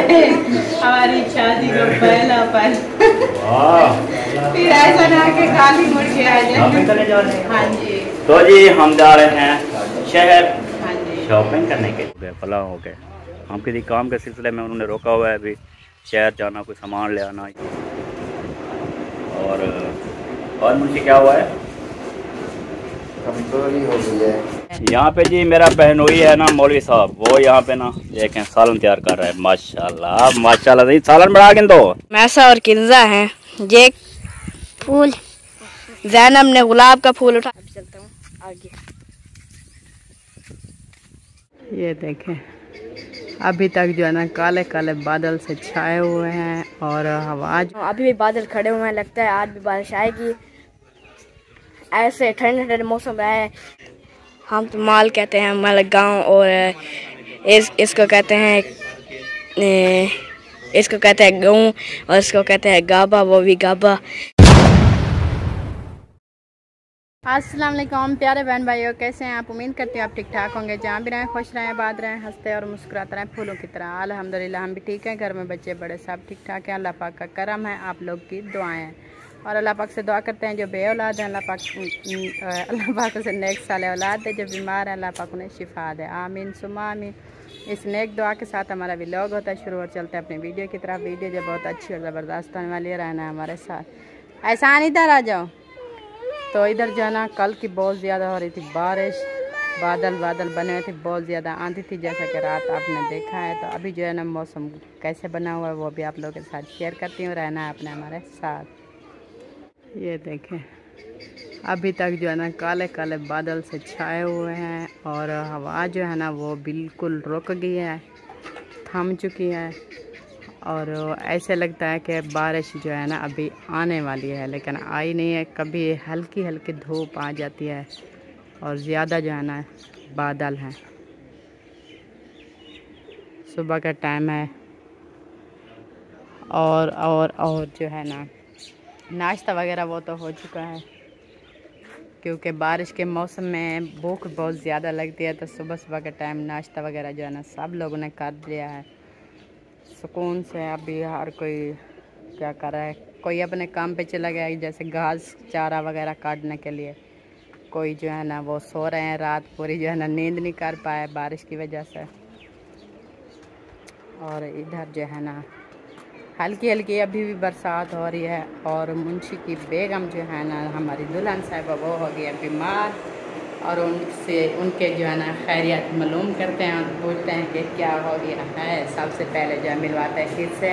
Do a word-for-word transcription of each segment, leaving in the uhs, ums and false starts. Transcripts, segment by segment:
हमारी शादी का पहला पल। फिर ऐसा ना कि खाली मुड़ के आ जाए। हाँ जी। तो जी हम जा रहे हैं शहर हाँ जी शॉपिंग करने के लिए। फला हो गए हम किसी काम के सिलसिले में उन्होंने रोका हुआ है अभी शहर जाना, कोई सामान ले आना। और और मुझे क्या हुआ है, कमजोरी हो गई है यहाँ पे जी। मेरा बहनोई है ना मौलवी साहब, वो यहाँ पे ना देखें सालन तैयार कर रहा है। माशाल्लाह माशाल्लाह सही सालन बढ़ा के दो। मैसा और किंजा है। ये फूल जैनब ने गुलाब का फूल उठा। अभी चलता हूँ आगे। ये देखें अभी तक जो है ना काले काले बादल से छाए हुए हैं और हवा अभी भी बादल खड़े हुए हैं। लगता है आज भी बारिश आएगी। ऐसे ठंडे ठंडे मौसम है। हम तो माल कहते हैं मलक गाँव, और इस इसको कहते हैं इसको कहते हैं गेहूँ, और इसको कहते हैं गाबा, वो भी गाबा। अस्सलाम वालेकुम प्यारे बहन भाइयों, कैसे हैं आप? उम्मीद करते हैं आप ठीक ठाक होंगे। जहाँ भी रहें खुश रहें, आबाद रहें, हंसते और मुस्कुराते रहें फूलों की तरह। अल्हम्दुलिल्लाह हम भी ठीक हैं, घर में बच्चे बड़े सब ठीक ठाक हैं। अल्लाह पाक का करम है, आप लोग की दुआएं हैं। और अल्लाह पाक से दुआ करते हैं जो बे औलाद हैं अल्लाह पाक अल्लाह पाक उसे नेक साले औलाद दे। जो बीमार है अल्लाह पाक उन्हें शिफा दे, आमीन सुमा आमीन। इस नेक दुआ के साथ हमारा व्लॉग होता है शुरू, और चलते हैं अपनी वीडियो की तरफ। वीडियो जो बहुत अच्छी और ज़बरदस्त होने वाली है, रहना है हमारे साथ। एहसान इधर आ जाओ। तो इधर जो है ना कल की बहुत ज़्यादा हो रही थी बारिश, बादल बादल बने हुए थे, बहुत ज़्यादा आंधी थी जैसा कि रात आपने देखा है। तो अभी जो है ना मौसम कैसे बना हुआ है वो भी आप लोगों के साथ शेयर करती हूँ, रहना है अपने हमारे साथ। ये देखें अभी तक जो है ना काले काले बादल से छाए हुए हैं और हवा जो है ना वो बिल्कुल रुक गई है, थम चुकी है। और ऐसे लगता है कि बारिश जो है ना अभी आने वाली है, लेकिन आई नहीं है। कभी हल्की हल्की धूप आ जाती है और ज़्यादा जो है ना बादल हैं। सुबह का टाइम है और और और जो है ना नाश्ता वगैरह वो तो हो चुका है, क्योंकि बारिश के मौसम में भूख बहुत ज़्यादा लगती है। तो सुबह सुबह का टाइम नाश्ता वगैरह जो है ना सब लोगों ने कर दिया है सुकून से। अभी हर कोई क्या कर रहा है, कोई अपने काम पे चला गया है, जैसे घास चारा वगैरह काटने के लिए। कोई जो है ना वो सो रहे हैं, रात पूरी जो है ना नींद नहीं कर पाए बारिश की वजह से। और इधर जो है ना हल्की हल्की अभी भी बरसात हो रही है। और मुंशी की बेगम जो है ना हमारी दुल्हन साहिबा वो हो गई है बीमार, और उनसे उनके जो है ना खैरियत मालूम करते हैं और पूछते हैं कि क्या हो गया है। सबसे पहले जो है मिलवाते हैं किससे?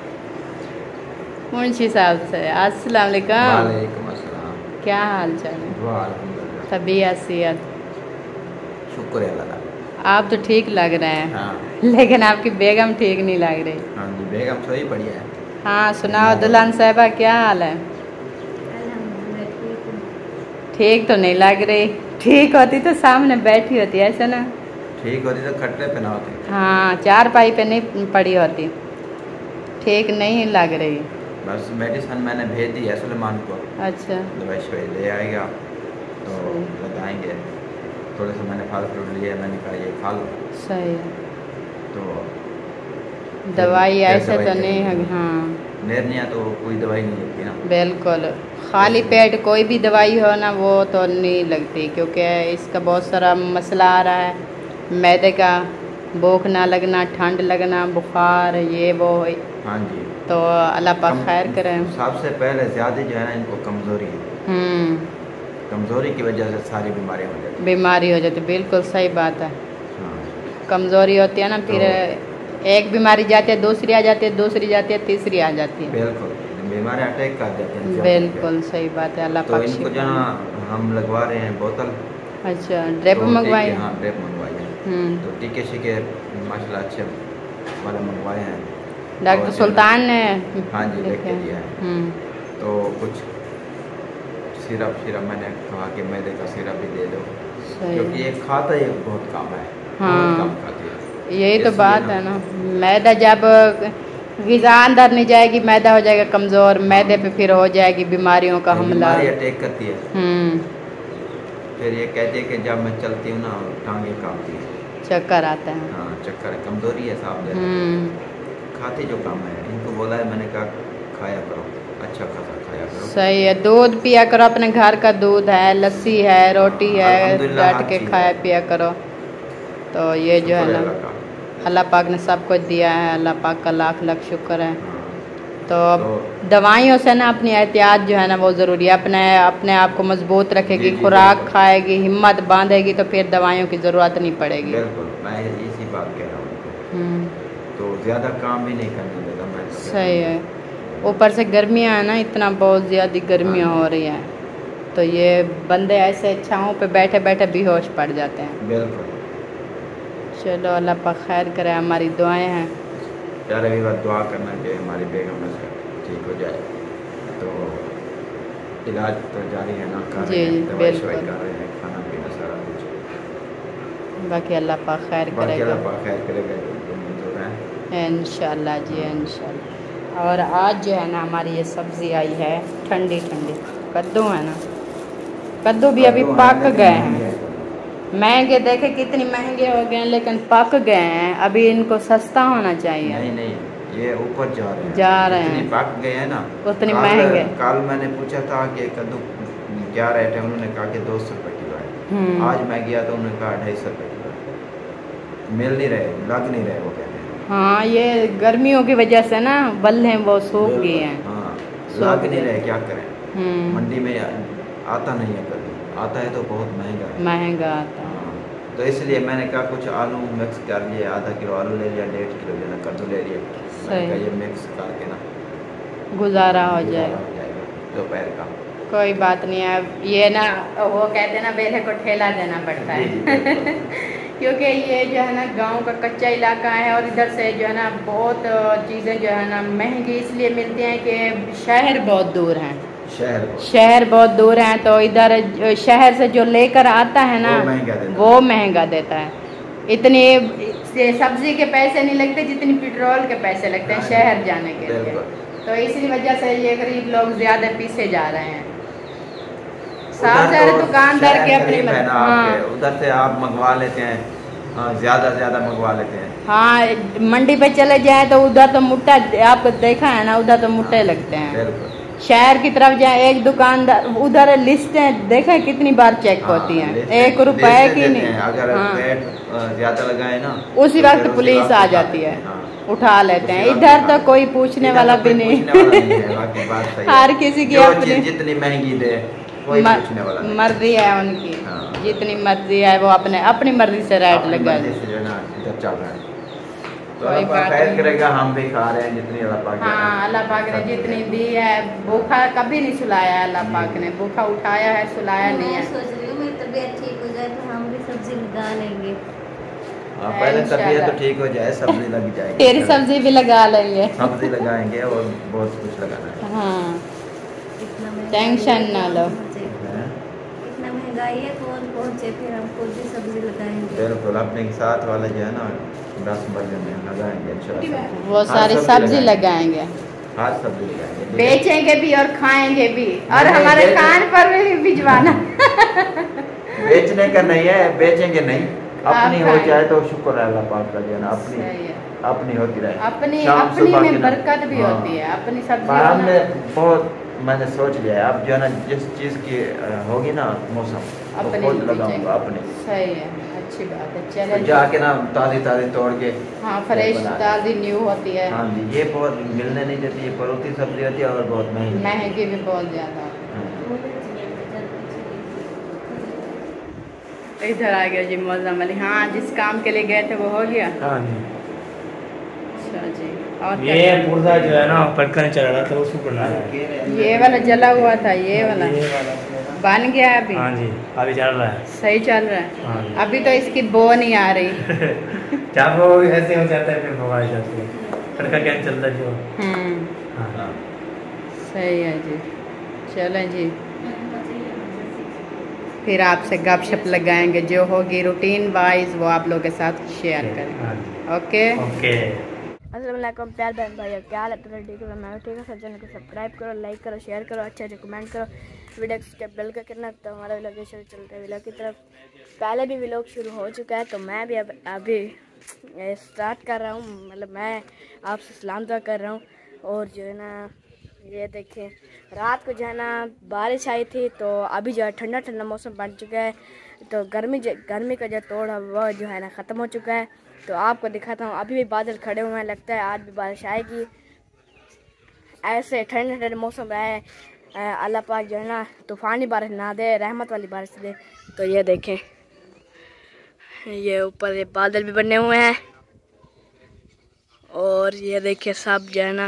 मुंशी साहब से। अस्सलाम वालेकुम। वालेकुम अस्सलाम। क्या हाल चाल है? अल्हम्दुलिल्लाह। तबीयत सेहत? शुक्र है अल्लाह का। आप तो ठीक लग रहे हैं। हाँ। लेकिन आपकी बेगम ठीक नहीं लग रही। हाँ जी बेगम सोई बढ़िया है। हाँ सुनाओ दुल्हन साहिबा क्या हाल है? ठीक तो नहीं लग रही। ठीक होती तो सामने बैठी होती, ऐसा ना? ठीक होती तो खटरे पे ना होती। हाँ चार पाई पे नहीं पड़ी होती। ठीक नहीं लग रही। बस मेडिसिन मैंने भेज दी है सुलेमान को। अच्छा दवाई शवाई ले आएगा तो बताएंगे। थोड़े से मैंने फल फ्रूट लिए, मैंने कहा ये खा लो। सही है। तो दवाई ऐसे तो नहीं है। हाँ नेरनिया तो कोई दवाई नहीं होती ना। बिल्कुल खाली पेट कोई भी दवाई हो ना वो तो नहीं लगती, क्योंकि इसका बहुत सारा मसला आ रहा है। मैदे का भूख ना लगना, ठंड लगना, बुखार, ये वो। हाँ जी। तो अल्लाह पाक खैर करें। सबसे पहले ज़्यादा जो है ना इनको कमज़ोरी है। हम्म कमज़ोरी की वजह से सारी बीमारियाँ हो जाती हैं। बीमारी हो जाती, बिल्कुल सही बात है। हाँ। कमज़ोरी होती है ना, फिर एक बीमारी जाती है, दूसरी आ जाती है, दूसरी जाती है, तीसरी आ जाती है। बिल्कुल बीमारी अटैक कर जाते हैं। बिल्कुल सही बात है। अल्लाह तो पाक इनको जो ना हम लगवा रहे हैं बोतल। अच्छा ड्रिप तो मंगवाई? हाँ ड्रिप मंगवाई है। हम्म तो टीके शीके माशाल्लाह अच्छे वाले मंगवाए हैं डॉक्टर सुल्तान ने। हाँ जी लिख के दिया है। हम्म तो कुछ सिरप सिरप मैंने कहा कि मैदे का सिरप भी दे दो, क्योंकि ये खाता ही बहुत कम है। हाँ बहुत कम खाती है। यही तो बात है ना। मैदा जब ग़िज़ा अंदर नहीं जाएगी मैदा हो जाएगा कमज़ोर, मैदे पे फिर हो जाएगी बीमारियों का हमला। बीमारी अटैक करती है। हम्म फिर ये कहती है कि जब मैं चलती हूँ ना टांगे कांपती हैं, चक्कर आता है। हाँ चक्कर है, कमज़ोरी है साहब। हम्म खाता शुरुआती जो काम है इनको बोला है मैंने कहा खाया करो, अच्छा खासा खाया करो। सही है, दूध पिया करो, अपने घर का दूध है, लस्सी है, रोटी है, बैठ के खाया पिया करो। तो ये जो है ना अल्लाह पाक ने सब कुछ दिया है, अल्लाह पाक का लाख लाख शुक्र है। तो, तो दवाइयों से ना अपनी एहतियात जो है ना वो ज़रूरी है, अपने अपने आप को मजबूत रखेगी, खुराक खाएगी, हिम्मत बांधेगी तो फिर दवाइयों की ज़रूरत नहीं पड़ेगी। बिल्कुल, मैं इसी बात कह रहा हूँ। तो ज़्यादा काम भी नहीं करने देता मैं। सही है, ऊपर से गर्मियाँ है ना, इतना बहुत ज़्यादा गर्मियाँ हो रही हैं, तो ये बंदे ऐसे छाँव पे बैठे बैठे बेहोश पड़ जाते हैं। बिल्कुल। चलो अल्लाह पाक खैर करे, हमारी दुआएं हैं। प्यारे भी बात दुआ करना कि हमारी बेगम से ठीक हो जाए। तो इलाज तो जारी है ना, जी बिल्कुल, कर रहे हैं, खाना पीना सारा कुछ, बाकी अल्लाह पाक खैर करेगा, अल्लाह पाक खैर करेगा जो मंजूर है इंशाल्लाह जी इंशाल्लाह। और आज जो है ना हमारी ये सब्ज़ी आई है ठंडी ठंडी, कद्दू है ना, कद्दू भी अभी पक गए हैं, महंगे देखे कितनी महंगे हो गए हैं लेकिन पक गए हैं, अभी इनको सस्ता होना चाहिए। नहीं नहीं, ये ऊपर जा रहे हैं, जा रहे हैं, पक गए हैं ना, उतनी महंगे। कल मैंने पूछा था कि कद्दू क्या रेट है, उन्होंने कहा कि दो सौ रुपये किलो है। आज मैं गया तो उन्होंने कहा ढाई सौ रुपये किलो है, मिल नहीं रहे, लग नहीं रहे, वो कहते हैं। हाँ, ये गर्मियों की वजह से ना बल्ले वो सूख गए हैं। हाँ, लग नहीं रहे, क्या करें, मंडी में आता नहीं है कद्दू, आता है तो बहुत महंगा है, महंगा आता है। तो इसलिए मैंने कहा कुछ आलू मिक्स कर लिए, आधा किलो आलू ले लिया, डेढ़ किलो लेना कद्दू ले लिया, मैंने कहा ये मिक्स करके ना गुजारा हो जाएगा दोपहर का। कोई बात नहीं है, ये ना वो कहते हैं ना बेले को ठेला देना पड़ता है क्योंकि ये जो है ना गांव का कच्चा इलाका है और इधर से जो है ना बहुत चीज़ें जो है ना महंगी इसलिए मिलती हैं कि शहर बहुत दूर हैं, शहर शहर बहुत दूर हैं, तो इधर शहर से जो लेकर आता है ना वो महंगा देता, वो महंगा देता है। इतनी सब्जी के पैसे नहीं लगते जितनी पेट्रोल के पैसे लगते हैं शहर जाने के लिए, तो इसी वजह से ये गरीब लोग ज्यादा पीछे जा रहे हैं। साफ सारे दुकानदार के अपने हाँ, उधर से आप मंगवा लेते हैं, ज्यादा ज्यादा मंगवा लेते हैं। हाँ, मंडी पे चले जाए तो उधर तो मुट्टा, आपको देखा है ना, उधर तो मुट्टे लगते हैं। शहर की तरफ जाए एक दुकानदार, उधर लिस्टें देखा कितनी बार चेक हाँ, होती हैं, एक रुपए की नहीं, अगर हाँ, ज्यादा लगाए ना उसी वक्त पुलिस आ जाती है, हाँ, उठा लेते हैं। इधर तो कोई पूछने वाला भी नहीं, हर किसी की अपनी जितनी महंगी दे कोई पूछने वाला नहीं, मर्जी है उनकी, जितनी मर्जी है वो अपने अपनी मर्जी से रेट लगा चल रहा है। तो अल्लाह खैर करेगा, हम भी खा रहे हैं जितनी अल्लाह पाक हाँ, अल्लाह पाक ने जितनी दी है, भूखा कभी नहीं सुलाया, अल्लाह पाक ने भूखा उठाया है, सुलाया नहीं है। सोच रही हूँ मेरी तबीयत ठीक हो जाए तो हम भी सब्जी लगा लेंगे। हाँ, पहले तबीयत तो ठीक हो जाए, सब्जी लग जाएगी, तेरी सब्जी भी लगा लेंगे, सब्जी लगाएंगे और बहुत कुछ लगाना है। हाँ, टेंशन ना लो, इतना महंगाई है, कौन पहुँचे, फिर हम खुद भी सब्जी लगाएंगे। बिल्कुल, अपने साथ वाले जो है ना दस बजे में लगाएंगे इंशाल्लाह, वो सारी सब्जी लगाएंगे, हर सब्जी लगाएंगे, बेचेंगे भी और खाएंगे भी, और हमारे कान पर भी भिजवाना बेचने का नहीं है, बेचेंगे नहीं, अपनी हो जाए तो शुक्र है अल्लाह पाक का, जो है ना अपनी अपनी होती रहे, अपनी अपनी में बरकत भी होती है, अपनी सब्जी। हमने बहुत मैंने सोच लिया है, अब जो है ना जिस चीज़ की होगी ना मौसम तो खुद लगाऊंगा अपने। सही है, अच्छी बात है। चले तो जाके ना ताज़ी ताज़ी तोड़ के, हाँ, फ्रेश ताज़ी न्यू होती है। हाँ जी, ये बहुत मिलने नहीं देती, ये परोती सब्जी होती है और बहुत महंगी महंगी भी बहुत ज़्यादा। इधर आ गया जी मौजम अली। हाँ, जिस काम के लिए गए थे वो हो गया। हाँ जी, अच्छा जी। और ये पुर्जा जो है ना पटका चल रहा था, उसको बना रहा है, ये वाला जला हुआ था, ये वाला ये वाला बन गया है अभी। हाँ जी, अभी चल रहा है, सही चल रहा है। हाँ जी। अभी तो इसकी बो नहीं आ रही जब वो ऐसे हो जाता है फिर बो आ जाती है, पटका क्या चलता है जो। हम्म, हाँ, सही है जी। चलें जी, फिर आपसे गपशप लगाएंगे, जो होगी रूटीन वाइज वो आप लोगों के साथ शेयर करेंगे। Okay okay. अस्सलाम वालेकुम प्यार बहन भाई, क्या हाल है? तो ठीक है, मैं ठीक है। सब चैनल को सब्सक्राइब करो, लाइक करो, शेयर करो, अच्छे अच्छे कमेंट करो, वीडियो को बेल का करना। तो हमारा व्लॉग शुरू चलते हैं व्लॉग की तरफ। पहले भी व्लॉग शुरू हो चुका है, तो मैं भी अब अभी स्टार्ट कर रहा हूँ, मतलब मैं आपसे सलाम दुआ कर रहा हूँ। और जो है ना ये देखें, रात को जो है ना बारिश आई थी, तो अभी जो है ठंडा ठंडा मौसम बन चुका है, तो गर्मी गर्मी का जो तोड़ है वह जो है ना ख़त्म हो चुका है। तो आपको दिखाता हूँ, अभी भी बादल खड़े हुए हैं, लगता है आज भी बारिश आएगी। ऐसे ठंडे ठंडे मौसम रहे, अल्लाह पाक जो है ना तूफ़ानी बारिश ना दे, रहमत वाली बारिश दे। तो ये देखें, ये ऊपर ये बादल भी बने हुए हैं, और ये देखें सब जो है ना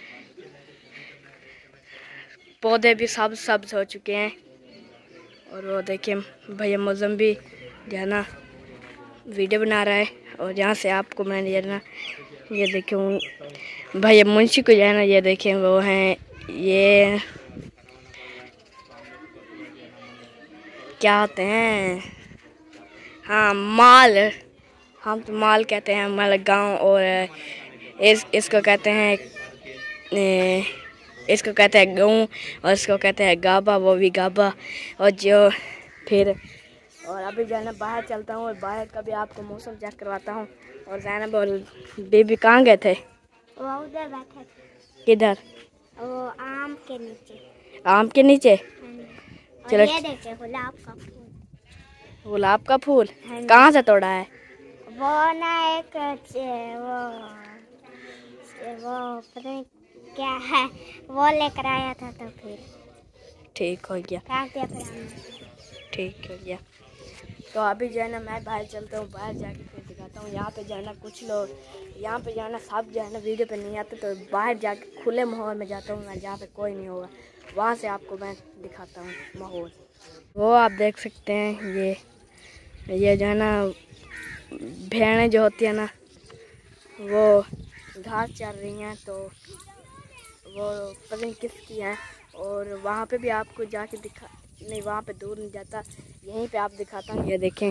पौधे भी सब सब्ज हो चुके हैं। और वो देखें भैया मौसम भी जो है ना वीडियो बना रहा है। और यहाँ से आपको मैंने ये ना ये देखें भैया मुंशी को जो है ना ये देखें वो हैं, ये क्या होते हैं, हाँ माल, हम तो माल कहते हैं हमारे गांव। और इस इसको कहते हैं ए, इसको कहते हैं गेहूँ, और इसको कहते हैं गाबा, वो भी गाबा। और जो फिर और अभी जो है ना बाहर चलता हूँ और बाहर का भी आपको मौसम चेक करवाता हूँ। और ज़ैनब और बेबी कहाँ गए थे? वो उधर बैठे थे। किधर? वो आम के नीचे। आम के नीचे? चलो ये देखिए गुलाब का फूल। गुलाब का फूल कहाँ से तोड़ा है? वो ना एक वो वो पता नहीं क्या है, वो लेकर आया था, तो फिर ठीक हो गया, काट दिया फिर हमने। ठीक हो गया। तो अभी जो है ना मैं बाहर चलता हूँ, बाहर जाके फिर दिखाता हूँ। यहाँ पे जो है ना कुछ लोग, यहाँ पे जो है ना सब जो है ना वीडियो पे नहीं आते, तो बाहर जाके खुले माहौल में जाता हूँ मैं, जहाँ पे कोई नहीं होगा, वहाँ से आपको मैं दिखाता हूँ माहौल। वो आप देख सकते हैं, ये ये जो है ना भेड़ें जो होती है ना वो घास चर रही हैं, तो वो पता नहीं किसकी हैं। और वहाँ पे भी आपको जाके दिखा, नहीं वहाँ पे दूर नहीं जाता, यहीं पे आप दिखाता हूँ। ये देखें,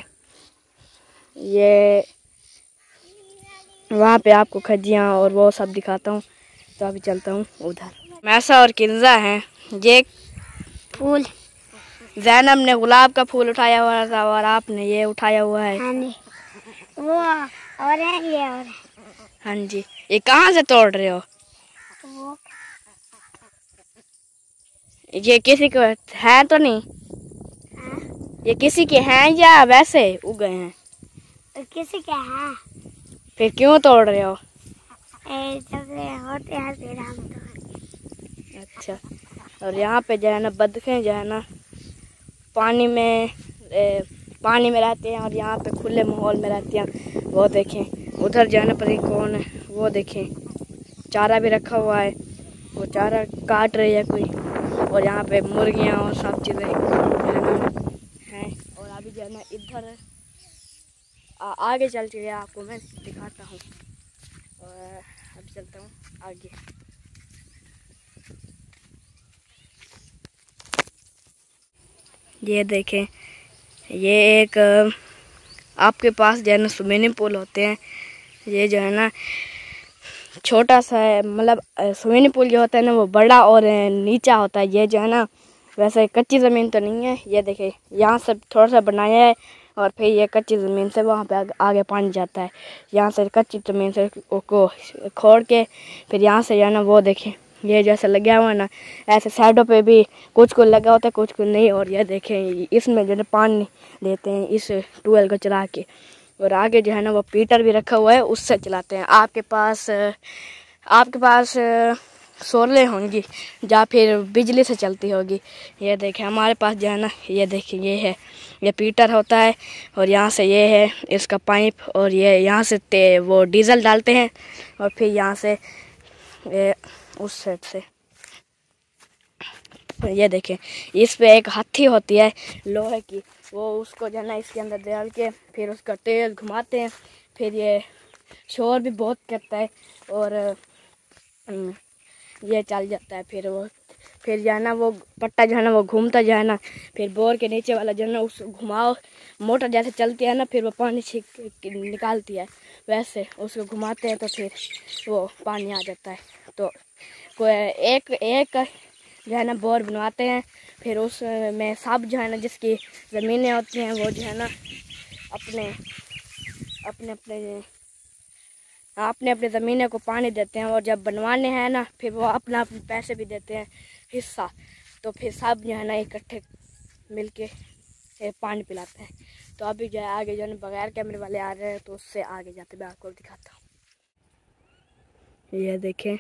ये वहाँ पे आपको खजियाँ और वो सब दिखाता हूँ। तो अभी चलता हूँ उधर। मैसा और किंजा हैं, ये फूल ज़ैनब ने गुलाब का फूल उठाया हुआ था, और आपने ये उठाया हुआ है। हाँ जी, वो और है ये और है। हाँ जी, ये कहाँ से तोड़ रहे हो? वो ये किसी को है तो नहीं? हाँ? ये किसी के हैं या वैसे उगे हैं? तो किसी के है। फिर क्यों तोड़ रहे हो? ए, जब होते हैं फिर हम तोड़। अच्छा। और यहाँ पे जो है ना बतखें जो है ना पानी में ए, पानी में रहते हैं, और यहाँ पे खुले माहौल में रहती हैं। वो देखें उधर जो है ना पता कौन है, वो देखें चारा भी रखा हुआ है, वो चारा काट रही है कोई। और यहाँ पे मुर्गियाँ और सब चीज़ें हैं। और अभी जो है ना इधर आ, आगे चल के आपको मैं दिखाता हूँ। और अभी चलता हूँ आगे। ये देखें, ये एक आपके पास जो है ना स्विमिंग पूल होते हैं, ये जो है ना छोटा सा है, मतलब स्विमिंग पूल जो होता है ना वो बड़ा और नीचा होता है। ये जो है ना वैसे कच्ची ज़मीन तो नहीं है, ये देखें यहाँ से थोड़ा सा बनाया है, और फिर ये कच्ची ज़मीन से वहाँ पे आगे, आगे पानी जाता है। यहाँ से कच्ची ज़मीन से को खोद के फिर यहाँ से जो है ना वो देखें ये जैसे लगा हुआ है ना, ऐसे साइडों पे भी कुछ कुछ लगा होता है, कुछ कुछ नहीं। और ये देखें इसमें जो है पानी लेते हैं इस ट्यूबवेल को चला के। और आगे जो है ना वो पीटर भी रखा हुआ है, उससे चलाते हैं। आपके पास आपके पास सोलर होंगी या फिर बिजली से चलती होगी। ये देखें हमारे पास जो है ना, ये देखें ये है, ये पीटर होता है, और यहाँ से ये है इसका पाइप, और ये यहाँ से ते वो डीजल डालते हैं, और फिर यहाँ से ये उस साइड से ये देखें इस पे एक हाथी होती है लोहे की, वो उसको जो है ना इसके अंदर डाल के फिर उसका तेल घुमाते हैं, फिर ये शोर भी बहुत करता है, और ये चल जाता है। फिर वो फिर जो है ना वो पट्टा जो है ना वो घूमता जो है ना, फिर बोर के नीचे वाला जो है ना उस घुमाओ, मोटर जैसे चलती है ना, फिर वो पानी छीक निकालती है, वैसे उसको घुमाते हैं तो फिर वो पानी आ जाता है। तो कोई एक एक जो है ना बोर बनवाते हैं, फिर उसमें सब जो है ना जिसकी ज़मीनें होती हैं वो जो है ना अपने अपने अपने अपने अपने ज़मीने को पानी देते हैं, और जब बनवाने हैं ना फिर वो अपना अपने पैसे भी देते हैं हिस्सा, तो फिर सब जो है ना इकट्ठे मिलके पानी पिलाते हैं। तो अभी जो है आगे जो है बगैर कैमरे वाले आ रहे हैं, तो उससे आगे जाते मैं आपको दिखाता हूँ। ये देखें,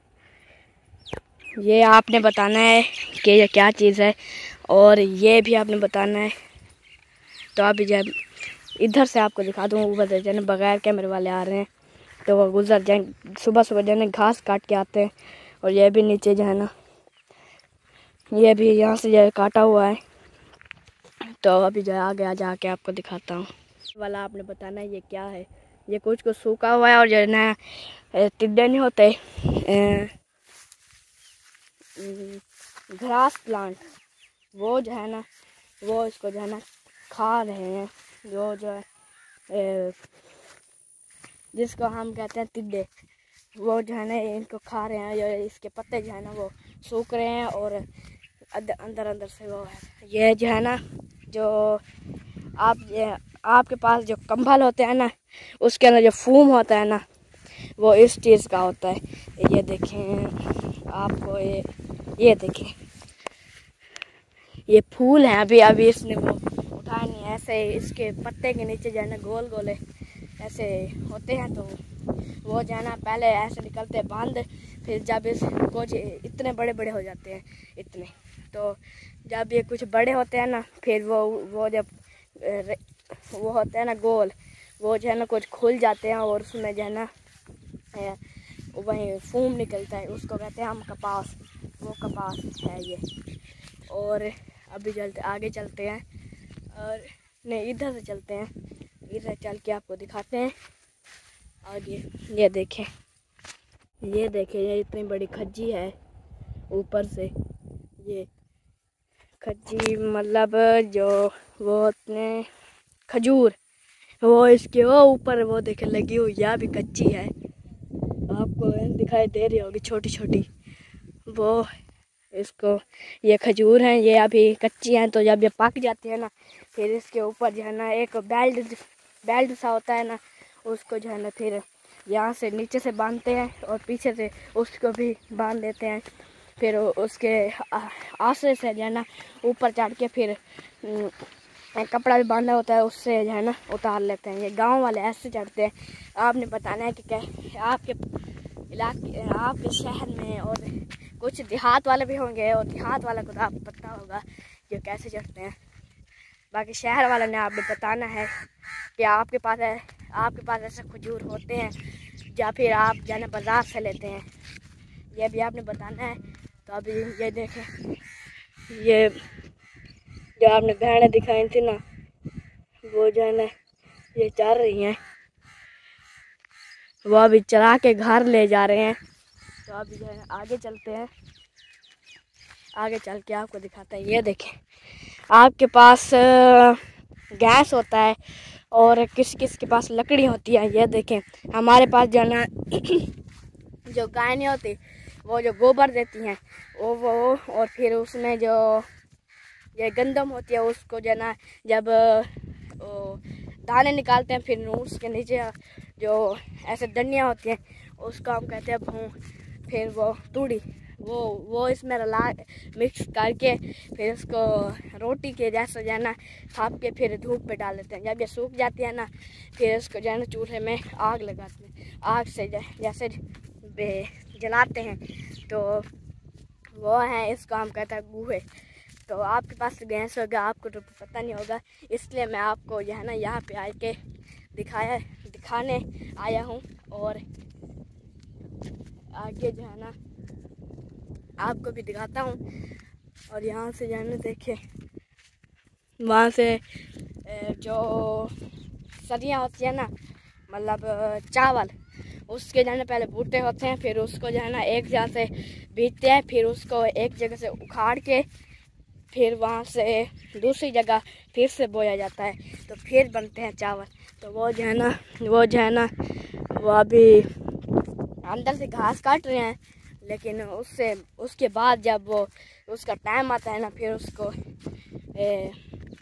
ये आपने बताना है कि ये क्या चीज़ है, और ये भी आपने बताना है। तो अभी जो इधर से आपको दिखा दूँ, ऊपर जो है बगैर कैमरे वाले आ रहे हैं, तो वो गुजर जाए, सुबह सुबह जो है घास काट के आते हैं। और ये भी नीचे जो है ना, ये भी यहाँ से जो है काटा हुआ है। तो अभी जो है आगे आ जाके आपको दिखाता हूँ। वाला आपने बताना है ये क्या है। ये कुछ कुछ सूखा हुआ है, और जो है ना टिड्डे नहीं होते घास प्लांट, वो जो है ना वो इसको जो है ना खा रहे हैं, जो जो है ए, जिसको हम कहते हैं टिड्डे, वो जो है ना इनको खा रहे हैं। ये इसके पत्ते जो है ना वो सूख रहे हैं, और अंदर अंदर से वो है। ये जो है ना, जो आप ये आपके पास जो कंबल होते हैं ना, उसके अंदर जो फूम होता है ना, वो इस चीज़ का होता है। ये देखें आपको, ये ये देखें, ये फूल हैं। अभी अभी इसने वो उठाया नहीं, ऐसे इसके पत्ते के नीचे जो है ना गोल गोले ऐसे होते हैं, तो वो जो है ना पहले ऐसे निकलते हैं बंद, फिर जब इस कुछ इतने बड़े बड़े हो जाते हैं इतने, तो जब ये कुछ बड़े होते हैं ना, फिर वो वो जब वो होते हैं ना गोल, वो जो है ना कुछ खुल जाते हैं, और उसमें जो है ना वहीं फूम निकलता है, उसको कहते हैं हम कपास। वो कपास है ये। और अभी चलते आगे चलते हैं, और नहीं इधर से चलते हैं, इधर चल के आपको दिखाते हैं आगे। ये देखें, ये देखें, ये इतनी बड़ी खज्जी है ऊपर से। ये खज्जी मतलब जो वो अपने खजूर, वो इसके वो ऊपर वो देखे लगी हुई, या भी कच्ची है, आपको दिखाई दे रही होगी छोटी छोटी। वो इसको ये खजूर हैं, ये अभी कच्ची हैं, तो जब ये पक जाती है ना, फिर इसके ऊपर जो है ना एक बेल्ट बेल्ट सा होता है ना, उसको जो है ना फिर यहाँ से नीचे से बांधते हैं, और पीछे से उसको भी बांध देते हैं। फिर उसके आसरे से जो है ना ऊपर चढ़ के फिर कपड़ा भी बांधा होता है, उससे जो है ना उतार लेते हैं। ये गांव वाले ऐसे चढ़ते हैं। आपने बताना है कि क्या आपके इलाके, आपके शहर में, और कुछ देहात वाले भी होंगे, और देहात वाला को तो आपको पता होगा कि कैसे चढ़ते हैं। बाकी शहर वाले ने आपने बताना है कि आपके पास है आपके पास ऐसे खजूर होते हैं, या फिर आप जो है बाज़ार से लेते हैं, ये भी आपने बताना है। तो अभी ये देखें, ये जो आपने बहनें दिखाई थी ना, वो जो है ना ये चल रही हैं, वो अभी चला के घर ले जा रहे हैं। तो अभी जो है आगे चलते हैं, आगे चल के आपको दिखाते हैं। ये देखें, आपके पास गैस होता है, और किस किस के पास लकड़ी होती है। ये देखें, हमारे पास जो है ना जो गाय नहीं होती, वो जो गोबर देती हैं वो वो और फिर उसमें जो ये गंदम होती है, उसको जो है ना जब दाने निकालते हैं, फिर उसके नीचे जो ऐसे डंडियाँ होती हैं, उसको हम कहते हैं भूं। फिर वो तूड़ी, वो वो इसमें रला मिक्स करके फिर उसको रोटी के जैसा जो है ना थाप के फिर धूप पे डाल देते हैं। जब ये सूख जाती है ना, फिर उसको जो है ना चूल्हे में आग लगाते हैं। आग से जैसे जलाते हैं, तो वो है, इसको हम कहते हैं बूहे। तो आपके पास गैस होगा, आपको तो पता नहीं होगा, इसलिए मैं आपको जो है ना यहाँ पे आके दिखाया दिखाने आया हूँ। और आगे जो है ना आपको भी दिखाता हूँ। और यहाँ से जो है ना देखे, वहाँ से जो सरियाँ होती है ना, मतलब चावल, उसके जो है ना पहले बूटे होते हैं, फिर उसको जो है ना एक जगह से बीतते हैं, फिर उसको एक जगह से उखाड़ के फिर वहाँ से दूसरी जगह फिर से बोया जाता है, तो फिर बनते हैं चावल। तो वो जो है ना वो जो है ना वो अभी अंदर से घास काट रहे हैं, लेकिन उससे उसके बाद जब वो उसका टाइम आता है ना, फिर उसको ए,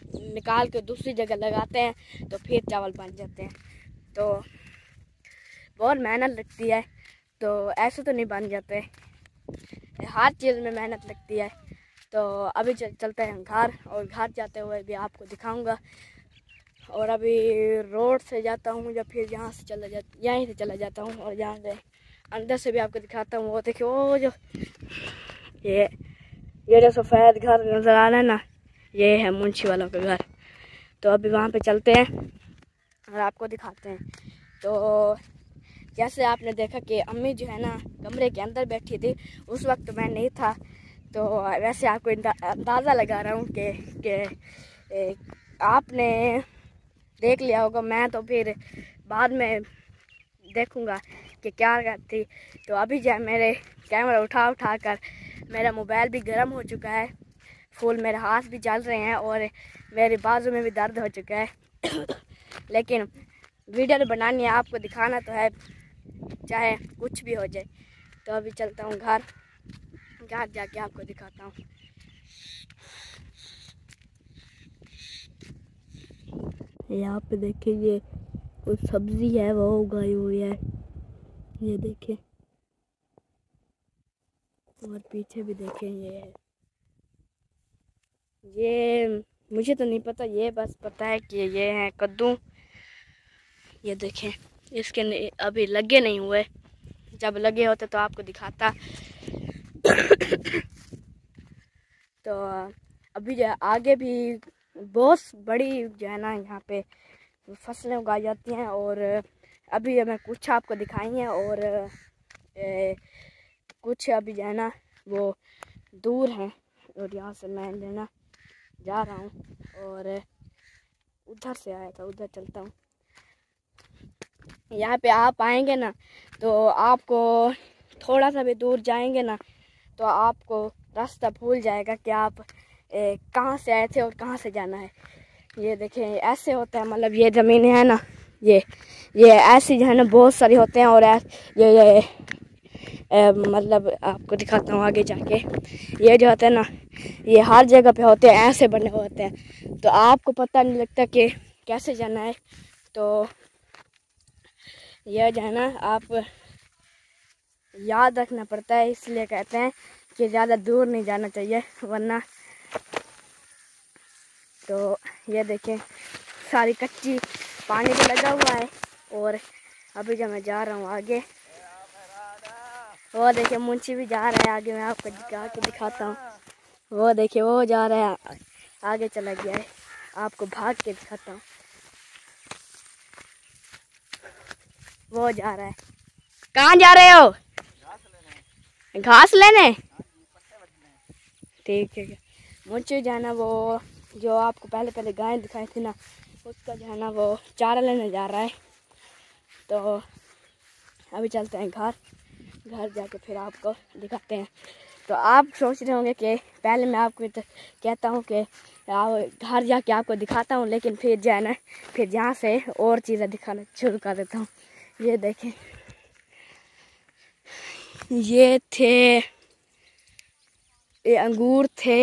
निकाल के दूसरी जगह लगाते हैं, तो फिर चावल बन जाते हैं। तो बहुत मेहनत लगती है, तो ऐसे तो नहीं बन जाते, हर चीज़ में मेहनत लगती है। तो अभी चल, चलते हैं घर, और घर जाते हुए भी आपको दिखाऊंगा। और अभी रोड से जाता हूँ या फिर यहाँ से चला जा यहीं से चला जाता हूँ, और यहाँ से अंदर से भी आपको दिखाता हूँ। वो देखिए वो जो ये ये जो सफ़ेद घर नज़र आ रहा है ना, ये है मुंशी वालों का घर। तो अभी वहाँ पे चलते हैं और आपको दिखाते हैं। तो जैसे आपने देखा कि अम्मी जो है ना कमरे के अंदर बैठी थी, उस वक्त मैं नहीं था, तो वैसे आपको अंदाज़ा लगा रहा हूँ कि कि आपने देख लिया होगा, मैं तो फिर बाद में देखूँगा कि क्या करती। तो अभी जो है मेरे कैमरा उठा उठा कर मेरा मोबाइल भी गर्म हो चुका है, फुल मेरे हाथ भी जल रहे हैं और मेरे बाजू में भी दर्द हो चुका है। लेकिन वीडियो तो बनानी है, आपको दिखाना तो है, चाहे कुछ भी हो जाए। तो अभी चलता हूँ घर, घर जाके आपको दिखाता हूँ। यहाँ पे देखिए ये कुछ सब्जी है वो उगाई हुई है, ये देखिए, और पीछे भी देखें ये है। ये मुझे तो नहीं पता, ये बस पता है कि ये है कद्दू। ये देखें, इसके अभी लगे नहीं हुए, जब लगे होते तो आपको दिखाता। तो अभी जो है आगे भी बहुत बड़ी जो है ना यहाँ पे फसलें उगाई जाती हैं, और अभी मैं कुछ आपको दिखाई हैं, और ए, कुछ अभी जो है ना वो दूर हैं, और यहाँ से मैं जो है ना जा रहा हूँ, और उधर से आया था, उधर चलता हूँ। यहाँ पे आप आएंगे ना तो आपको थोड़ा सा भी दूर जाएंगे ना तो आपको रास्ता भूल जाएगा कि आप कहाँ से आए थे और कहाँ से जाना है। ये देखें ऐसे होता है, मतलब ये ज़मीनें है ना, ये ये ऐसी जो है ना बहुत सारी होते हैं, और ये ये ए, मतलब आपको दिखाता हूँ आगे जाके। ये जो होते हैं ना ये हर जगह पे होते हैं, ऐसे बने होते हैं, तो आपको पता नहीं लगता कि कैसे जाना है। तो यह जो है ना आप याद रखना पड़ता है, इसलिए कहते हैं कि ज़्यादा दूर नहीं जाना चाहिए वरना। तो ये देखें सारी कच्ची, पानी भी लगा हुआ है, और अभी जब मैं जा रहा हूँ आगे, वो देखिए मुंशी भी जा रहा है आगे, मैं आपको दिखा के दिखाता हूँ। वो देखिए वो जा रहा है, आगे चला गया है, आपको भाग के दिखाता हूँ। वो जा रहा है, कहाँ जा रहे हो? घास लेने। ठीक है, मुझे जाना वो जो आपको पहले पहले गाय दिखाई थी ना, उसका जो है ना वो चारा लेने जा रहा है। तो अभी चलते हैं घर, घर जाके फिर आपको दिखाते हैं। तो आप सोच रहे होंगे कि पहले मैं आपको तो कहता हूँ कि घर जाके आपको दिखाता हूँ, लेकिन फिर जो है ना फिर जहाँ से और चीज़ें दिखाना शुरू कर देता हूँ। ये देखें, ये थे ये अंगूर थे,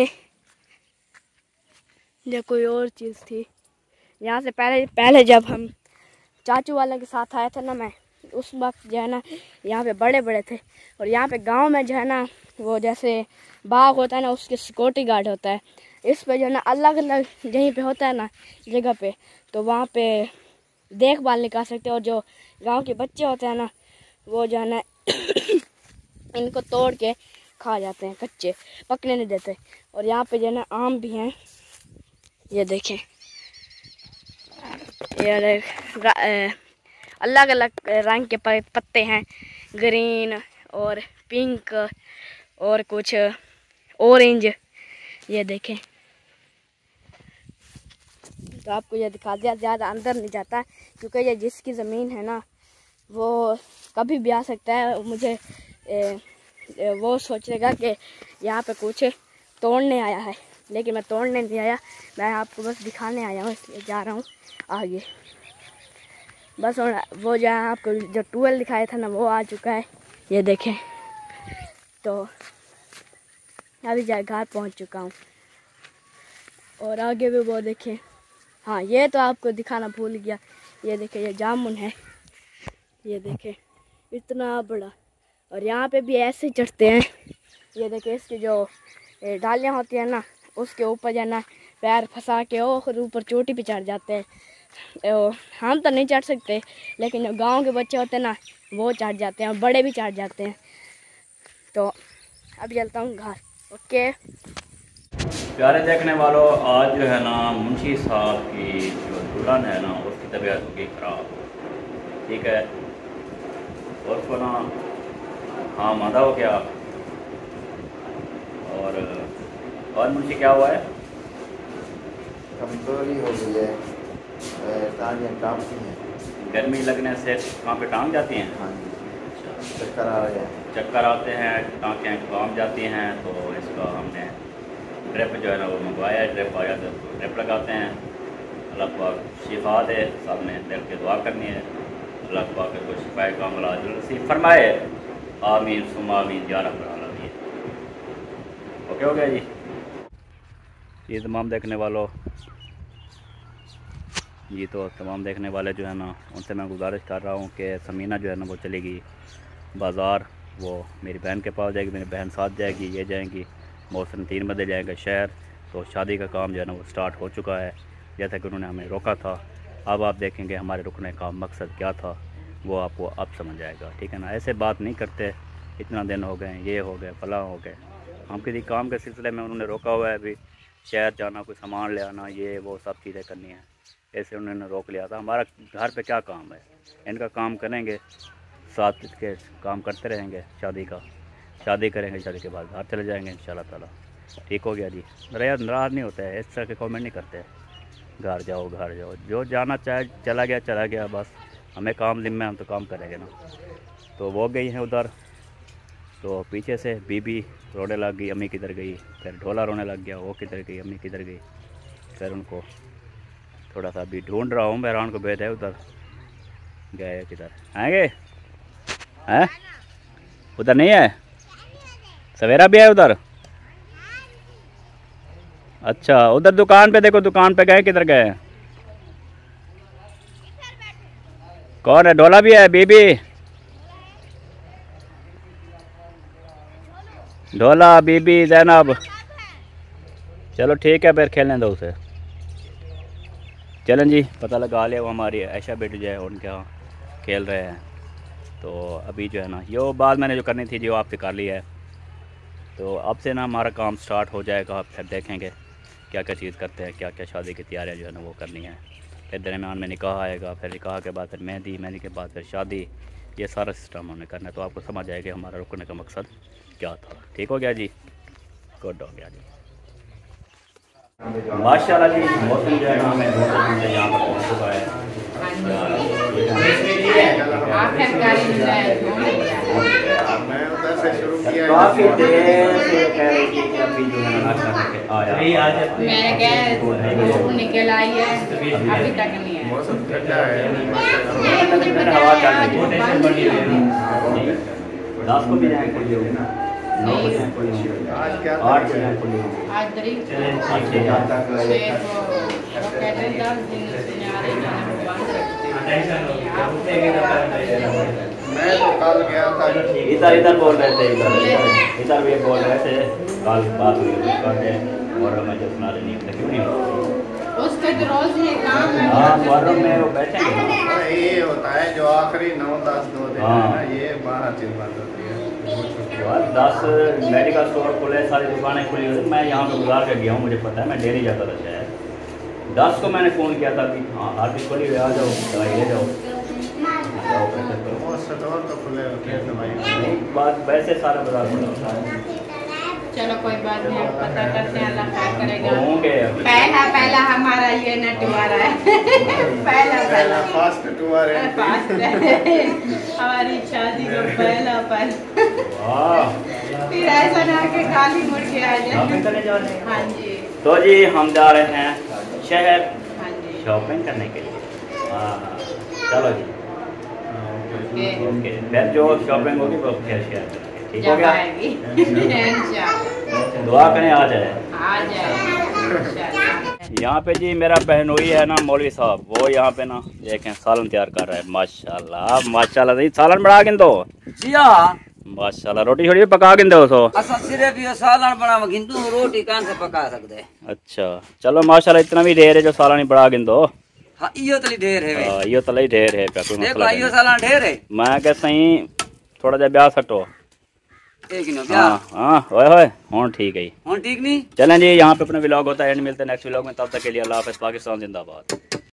या कोई और चीज़ थी। यहाँ से पहले पहले जब हम चाचू वाले के साथ आए थे ना, मैं उस वक्त जो है ना यहाँ पे बड़े बड़े थे, और यहाँ पे गांव में जो है ना वो जैसे बाग होता है ना, उसके सिक्योरिटी गार्ड होता है। इस पे जो है ना अलग अलग यहीं पे होता है ना जगह पे, तो वहाँ पे देखभाल नहीं कर सकते, और जो गांव के बच्चे होते हैं ना वो जो है ना इनको तोड़ के खा जाते हैं, कच्चे पकने नहीं देते। और यहाँ पे जो है ना आम भी हैं, ये देखें, ये अलग अलग रंग के पत्ते हैं, ग्रीन और पिंक और कुछ ऑरेंज। ये देखें, तो आपको ये दिखा दिया, ज़्यादा अंदर नहीं जाता क्योंकि ये जिसकी ज़मीन है ना वो कभी भी आ सकता है। मुझे ए, ए, वो सोचेगा कि यहाँ पे कुछ तोड़ने आया है, लेकिन मैं तोड़ने नहीं आया, मैं आपको बस दिखाने आया हूँ, इसलिए जा रहा हूँ आगे बस। और वो जो है आपको जो टूवेल दिखाया था ना वो आ चुका है, ये देखें। तो अभी जा घर पहुँच चुका हूँ, और आगे भी वो देखें। हाँ, ये तो आपको दिखाना भूल गया, ये देखें, ये जामुन है, ये देखें। इतना बड़ा। और यहाँ पे भी ऐसे चढ़ते हैं। ये देखिए इसकी जो डालियाँ होती हैं ना, उसके ऊपर जाना पैर फंसा के और ऊपर चोटी पे चढ़ जाते हैं। हम तो नहीं चढ़ सकते, लेकिन जो गांव के बच्चे होते हैं ना, वो चढ़ जाते हैं और बड़े भी चढ़ जाते हैं। तो अब चलता हूँ घर। ओके प्यारे देखने वालों, आज जो है ना मुंशी साहब की जो दुल्हन है ना, उसकी तबीयत होगी ख़राब। ठीक है, और उसको ना हाँ मादा हो गया। और और मुंशी क्या हुआ है? कमजोरी हो गई है, टांगें कांपती हैं। गर्मी लगने से कहाँ पे टांग जाती हैं? हाँ जी, चक्कर आ रहे हैं। चक्कर आते हैं, टाँकें काम जाती हैं। तो इसका हमने ड्रिप जो है ना वो मंगवाया, ड्रिप आया तो ड्रिप लगाते हैं। अल्लाह पाक शिफा दे, सब ने दिल के दुआ करनी है। अल्लाह पाक के कुछ शिफा का इलाज नसीब फरमाए, आमीन सुमा आमीन या रब्बल आलमीन। ओके हो गया जी। ये तमाम देखने वालों, ये तो तमाम देखने वाले जो है ना, उनसे मैं गुजारिश कर रहा हूँ कि समीना जो है ना वो चलेगी बाज़ार, वो मेरी बहन के पास जाएगी, मेरी बहन साथ जाएगी, ये जाएंगी। मौसम तीन बजे जाएगा शहर। तो शादी का काम जो है ना वो स्टार्ट हो चुका है, जैसा कि उन्होंने हमें रोका था। अब आप देखेंगे हमारे रुकने का मकसद क्या था, वो आपको अब समझ आएगा। ठीक है ना, ऐसे बात नहीं करते, इतना दिन हो गए, ये हो गए, फला हो गए। हम किसी काम के सिलसिले में उन्होंने रोका हुआ है, अभी शहर जाना, कोई सामान ले आना, ये वो सब चीज़ें करनी है, ऐसे उन्होंने रोक लिया था। हमारा घर पे क्या काम है, इनका काम करेंगे, साथ के काम करते रहेंगे। शादी का शादी करेंगे, शादी के बाद घर चले जाएंगे इंशाल्लाह ताला। ठीक हो गया जी। मेरा नाराज़ नहीं होता है, इस तरह के कमेंट नहीं करते घर जाओ घर जाओ, जो जाना चाहे चला गया चला गया, बस हमें काम जिम्मे, हम तो काम करेंगे ना। तो वो गई हैं उधर, तो पीछे से बीबी रोने लग गई, अम्मी किधर गई, फिर ढोला रोने लग गया, वो किधर गई, अम्मी किधर गई। फिर उनको थोड़ा सा अभी ढूंढ रहा हूँ, बहरान को भेजा है उधर, गए किधर आएंगे हैं, उधर नहीं है, सवेरा भी है उधर। अच्छा उधर दुकान पे देखो, दुकान पे गए, किधर गए, कौन है, ढोला भी है, बीबी ढोला, बीबी, जैनब। चलो ठीक है, फिर खेलने दो उसे। चलें जी, पता लगा लिया, वो हमारी ऐशा बेटी जो है उनके यहाँ खेल रहे हैं। तो अभी जो है ना, यो बात मैंने जो करनी थी जो आपसे कर ली है। तो अब से ना हमारा काम स्टार्ट हो जाएगा, फिर देखेंगे क्या क्या चीज़ करते हैं, क्या क्या शादी की तैयारियां जो है ना वो करनी है। फिर दरमियान में निकाह आएगा, फिर निकाह के बाद फिर मेहंदी, मेहंदी के बाद फिर शादी, ये सारा सिस्टम हमने करना है। तो आपको समझ आएगा हमारा रुकने का मकसद क्या था। ठीक हो गया जी, गुड हो गया जी, माशाल्लाह जी। मौसम जो है ना हमें बहुत यहाँ पर पहुँच चुका है। काफ़ी देर से कह रही थी कि अभी जो है नाश्ता करके आया, मैं निकल आई है, अभी तक नहीं है। मौसम ठंडा है, हवा चल रही है। दस को भी जाए खुली होगी ना, नौ को जाए खुली होगी, आज क्या आठ को जाए खुली होगी, आज तारीख मैं तो कल गया था। इधर इधर बोल रहे थे, इधर इधर भी बोल रहे थे, कल बात हुई करते और मैं जो सुना रही नहीं, क्यों नहीं उसका तो रोज ही काम है। हाँ मुहर्रम में वो बैठेंगे, ये होता है जो आखिरी नौ दस दो दिन है ना, ये बाहर चल बात होती है। दस मेडिकल स्टोर खुले, सारी दुकानें खुली हुई। मैं यहाँ पे गुजार कर गया हूँ, मुझे पता है, मैं डेली जाता था शहर। दस को मैंने फ़ोन किया था कि हाँ आज भी खुली हुई, आ जाओ दवाई ले जाओ, स्टोर तो खुले होते हैं, दवाई बात वैसे सारा बाजार खुला होता है। चलो कोई बात नहीं, हम पता करते हैं, अल्लाह खैर करेगा। होंगे पहला पहला हमारा ये नटवारा है, पहला पहला फास्ट टूर है, फास्ट हमारी शादी का पहला पहला। वाह, फिर ऐसा ना कि खाली मुड़ के आ जाए। चले जा रहे हैं। हाँ जी, तो जी हम जा रहे हैं शहर हाँ जी, शॉपिंग करने के लिए। हाँ चलो जी, ओके, ओके। फिर जो शॉपिंग होगी वो फिर शेयर करेंगे। ठीक हो जब गया, आएगी इंशाल्लाह, दुआ करें आ जाए, आ जाए इंशाल्लाह। यहाँ पे जी मेरा बहनोई है ना मौलवी साहब, वो यहाँ पे ना देखें सालन तैयार कर रहा है। माशाल्लाह माशाल्लाह। नहीं सालन बना के दो जी हाँ माशाल्लाह। रोटी छोड़ी पका के दो सो असा सिर्फ ये सालन बना किंतु रोटी कान से पका सकते। अच्छा चलो माशाल्लाह इतना भी ढेर है जो सालन ही बना के दो। हाँ इयो तली ढेर है हां इयो तली ढेर है। देखो इयो सालन ढेर है। मैं कह सही थोड़ा जा ब्याह सटो एक न ब्याह। हां ओए होए हुन ठीक है हुन ठीक नहीं। चलें जी यहाँ पे अपना व्लॉग होता है एंड मिलते हैं नेक्स्ट व्लॉग में। तब तक के लिए अल्लाह हाफ़िज़। पाकिस्तान जिंदाबाद।